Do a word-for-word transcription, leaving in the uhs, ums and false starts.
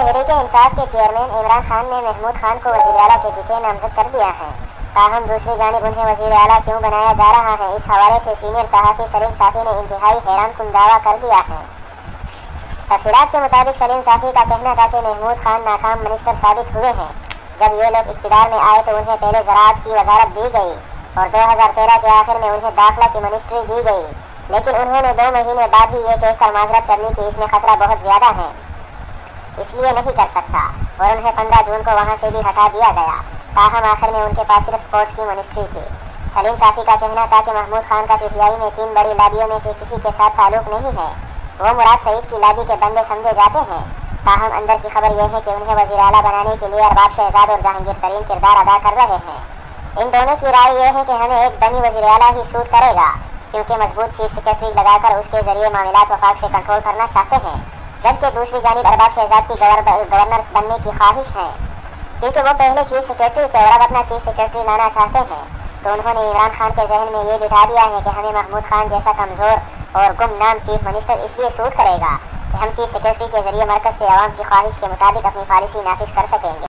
تحریک انصاف کے چیئرمین عمران خان نے محمود خان کو وزیر اعلیٰ کے پیچھے نامزد کر دیا ہے، تاہم دوسری جانب انہیں وزیر اعلیٰ کیوں بنایا جا رہا ہے، اس حوالے سے سینئر صحافی سلیم صافی نے انتہائی حیران کن دعویٰ کر دیا ہے۔ تفصیلات کے مطابق سلیم صافی کا کہنا تھا کہ محمود خان ناکام منسٹر ثابت ہوئے ہیں۔ جب یہ لوگ اقتدار میں آئے تو انہیں پہلے زراعت کی وزارت دی گئی اور دو ہزار تیرہ کے آخر میں انہیں داخلہ کی منسٹری دی گئی، لیکن انہوں نے دو مہینے بعد ہی یہ کہہ کر معذرت کر لی کہ اس میں خطرہ بہت زیادہ ہے، اس لیے نہیں کر سکتا، اور انہیں پندرہ جون کو وہاں سے بھی ہٹا دیا گیا۔ تاہم آخر میں ان کے پاس صرف سپورٹس کی منسٹری تھی۔ سلیم صافی کا کہنا تھا کہ محمود خان کا پی ٹی آئی میں تین بڑی لابیوں میں سے کسی کے ساتھ تعلق نہیں ہے، وہ مراد سعید کی لابی کے بندے سمجھے جاتے ہیں۔ تاہم اندر کی خبر یہ ہے کہ انہیں وزیر اعلیٰ بنانے کے لیے ارباب شہزاد اور جہانگیر ترین کردار ادا کر رہے ہیں۔ ان دونوں کی رائے یہ ہے کہ ہمیں ایک ڈمی وزیر اعلیٰ ہی سوٹ کرے گا، کیونکہ مضبوط چیف سیکرٹری لگا کر اس کے ذریعے معاملات وفاق سے کنٹرول کرنا چاہتے ہیں، جبکہ دوسری جانب ارباب شہزاد کی گورنر بننے کی خواہش ہے، کیونکہ وہ پہلے چیف سیکرٹری تھے اور اب اپنا چیف سیکرٹری لانا چاہتے ہیں۔ تو انہوں نے عمران خان کے ذہن میں یہ بٹھا دیا ہے کہ ہمیں محمود خان جیسا کمزور اور گمنام چیف منسٹر اس لیے سوٹ کرے گا کہ ہم چیف سیکرٹری کے ذریعے مرکز سے عوام کی خواہش کے مطابق اپنی پالیسی نافذ کر سکیں گے۔